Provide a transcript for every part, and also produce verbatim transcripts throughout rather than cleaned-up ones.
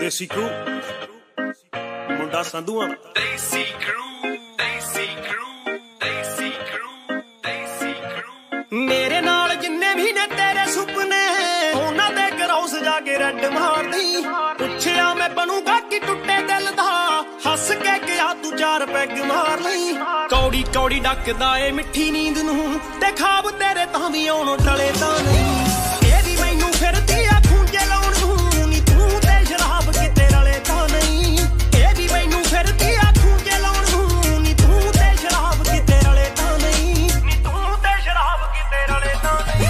ਦੇਸੀ ਕਰੂ ਮੁੰਡਾ ਸੰਧੂਆਂ ਦਾ ਦੇਸੀ ਕਰੂ ਦੇਸੀ ਕਰੂ ਦੇਸੀ ਕਰੂ ਦੇਸੀ ਕਰੂ। ਮੇਰੇ ਨਾਲ ਜਿੰਨੇ ਵੀ ਨੇ ਤੇਰੇ ਸੁਪਨੇ ਉਹਨਾਂ ਦੇ ਕਰੌਸ ਜਾ ਕੇ ਰੱਡ ਮਾਰਦੀ। ਪੁੱਛਿਆ ਮੈਂ ਬਣੂਗਾ ਕਿ ਟੁੱਟੇ ਦਿਲ ਦਾ, ਹੱਸ ਕੇ ਕਿਹਾ ਤੂੰ ਚਾਰ ਪੈਗ ਮਾਰ ਲਈ। ਕੌੜੀ ਕੌੜੀ ਡੱਕਦਾ ਏ ਮਿੱਠੀ ਨੀਂਦ ਨੂੰ, ਤੇ ਖਾਬ ਤੇਰੇ ਤਾਂ ਵੀ ਆਉਣੋਂ ਟਲੇ ਤਾਂ ਨਹੀਂ। ਇਹ ਵੀ ਮੈਨੂੰ ਫਿਰਦੀ ਆ ਖੂੰਜੇ ਲਾਉਣ ਨੂੰ, ਨੀ ਤੂੰ ਤੇ ਸ਼ਰਾਬ ਕਿਤੇ ਰਲੇ ਤਾਂ ਨਹੀਂ। ਇਹ ਵੀ ਮੈਨੂੰ ਫਿਰਦੀ ਆ ਖੂੰਜੇ ਲਾਉਣ ਨੂੰ, ਨੀ ਤੂੰ ਤੇ ਸ਼ਰਾਬ ਕਿਤੇ ਰਲੇ ਤਾਂ ਨਹੀਂ। ਨੀ ਤੂੰ ਤੇ ਸ਼ਰਾਬ ਕਿਤੇ ਰਲੇ ਤਾਂ ਨਹੀਂ।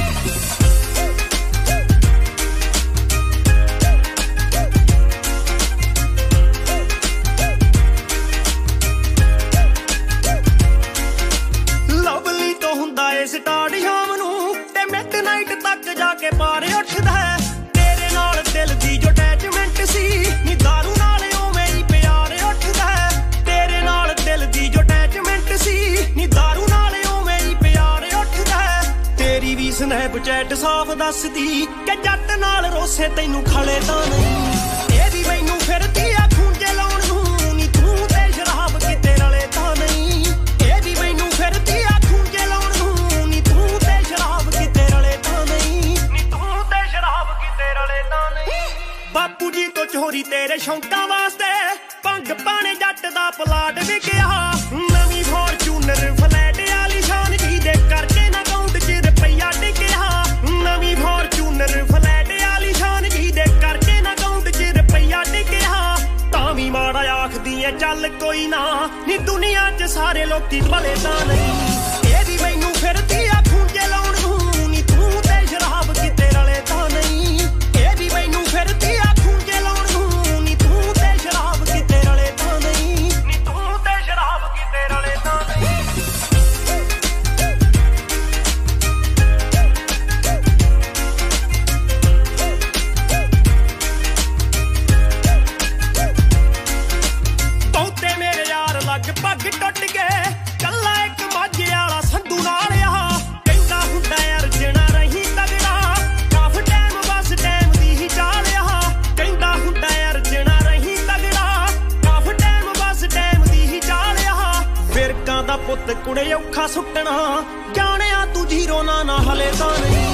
ਲਵਲੀ ਤੋਂ ਹੁੰਦਾ ਏ ਸਟਾਰਟ ਸ਼ਾਮ ਨੂੰ, ਤੇ ਮਿਡ ਨਾਈਟ ਤੱਕ ਜਾ ਕੇ ਪਾਰ ਉੱਠਦਾ ਹੈ। ਤੇਰੇ ਨਾਲ ਦਿਲ ਦੀ ਜੋ ਅਟੈਚਮੈਂਟ ਸੀ, ਨੀ ਦਾਰੂ ਨਾਲ ਉਵੇਂ ਹੀ ਪਿਆਰ ਉੱਠਦਾ ਹੈ। ਤੇਰੇ ਨਾਲ ਦਿਲ ਦੀ ਜੋ ਅਟੈਚਮੈਂਟ ਸੀ, ਨੀ ਦਾਰੂ ਨਾਲ ਉਵੇਂ ਹੀ ਪਿਆਰ ਉੱਠਦਾ ਹੈ। ਤੇਰੀ ਵੀ ਸਨੈਪਚੈਟ ਸਾਫ਼ ਦੱਸਦੀ ਕਿ ਜੱਟ ਨਾਲ ਰੋਸੇ ਤੈਨੂੰ ਖਲੇ ਤਾਂ ਨਹੀਂ। ਇਹ ਵੀ ਮੈਨੂੰ ਫਿਰਦੀ ਆ ਖੂੰਜੇ ਲਾਉਣ ਨੂੰ, ਨੀ ਤੂੰ ਤੇ ਸ਼ਰਾਬ ਕਿਤੇ ਰਲੇ ਤਾਂ ਨਹੀਂ। ਇਹ ਵੀ ਮੈਨੂੰ ਫਿਰਦੀ ਆ ਖੂੰਜੇ ਲਾਉਣ ਨੂੰ, ਨੀ ਤੂੰ ਤੇ ਸ਼ਰਾਬ ਕਿਤੇ ਰਲੇ ਤਾਂ ਨਹੀਂ। ਨੀ ਤੂੰ ਤੇ ਸ਼ਰਾਬ ਕਿਤੇ ਰਲੇ ਤਾਂ ਨਹੀਂ। ਬਾਪੂ ਜੀ ਤੋਂ ਚੋਰੀ ਤੇਰੇ ਸ਼ੌਂਕਾਂ ਵਾਸਤੇ ਭੰਗ ਪਾਣੇ ਜੱਟ ਦਾ ਪਲਾਟ ਵਿਕਿਆ। ਨਵੀਂ ਫੋਰਚੂਨਰ ਫਲੈਟ ਵਾਲੀ ਸ਼ਾਨ ਜੀ ਦੇ ਕਰਕੇ ਨਾ ਅਕਾਊਂਟ 'ਚ ਰੁਪਈਆ ਟਿਕਿਆ। ਨਵੀਂ ਫੋਰਚੂਨਰ ਫਲੈਟ ਵਾਲੀ ਸ਼ਾਨ ਜੀ ਦੇ ਕਰਕੇ ਨਾ ਅਕਾਊਂਟ 'ਚ ਰੁਪਈਆ ਟਿਕਿਆ। ਤਾਂ ਵੀ ਮਾੜਾ ਆਖਦੀ ਐ ਚੱਲ ਕੋਈ ਨਾ, ਨੀ ਦੁਨੀਆ 'ਚ ਸਾਰੇ ਲੋਕੀ ਭਲੇ ਤਾਂ ਨਹੀਂ। ਇਹ ਵੀ ਮੈਨੂੰ ਫਿਰਦੀ ਆ ਖੂੰਜੇ ਲਾਉਣ ਨੂੰ, ਨੀ ਤੂੰ ਤੇ ਸ਼ਰਾਬ ਕਿਤੇ ਰਲੇ ਤਾਂ ਨਹੀਂ। ਇਹ ਵੀ ਮੈਨੂੰ ਫਿਰਦੀ ਆ ਖੂੰਜੇ ਲਾਉਣ ਨੂੰ, ਨੀ ਤੂੰ ਤੇ ਸ਼ਰਾਬ ਕਿਤੇ ਰਲੇ ਤਾਂ ਨਹੀਂ। ਨੀ ਤੂੰ ਤੇ ਸ਼ਰਾਬ ਕਿਤੇ ਰਲੇ ਤਾਂ ਨਹੀਂ। ਬਹੁਤੇ ਮੇਰੇ ਯਾਰ ਲਗਭਗ ਟੁੱਟ ਗਏ, ਕੱਲਾ ਇੱਕ ਮਾਝੇ ਵਾਲਾ ਸੰਧੂ ਨਾਲ ਆ। ਕਹਿੰਦਾ ਹੁੰਦਾ ਅਰਜਣਾ ਰਹੀ ਤਗੜਾ, ਕਾਫ ਟਾਈਮ ਬਸ ਟਾਈਮ ਦੀ ਹੀ ਚਾਲ ਆ। ਕਹਿੰਦਾ ਹੁੰਦਾ ਅਰਜਣਾ ਰਹੀ ਤਗੜਾ, ਕਾਫ ਟਾਈਮ ਬਸ ਟਾਈਮ ਦੀ ਹੀ ਚਾਲ ਆ। ਫਿਰਕਾਂ ਦਾ ਪੁੱਤ ਕੁੜੇ ਔਖਾ ਸੁੱਟਣਾ, ਜਾਣਿਆ ਤੂੰ ਜੀਰੋ ਨਾ ਨਾ ਹਲੇ ਤਾਂ ਨਹੀਂ।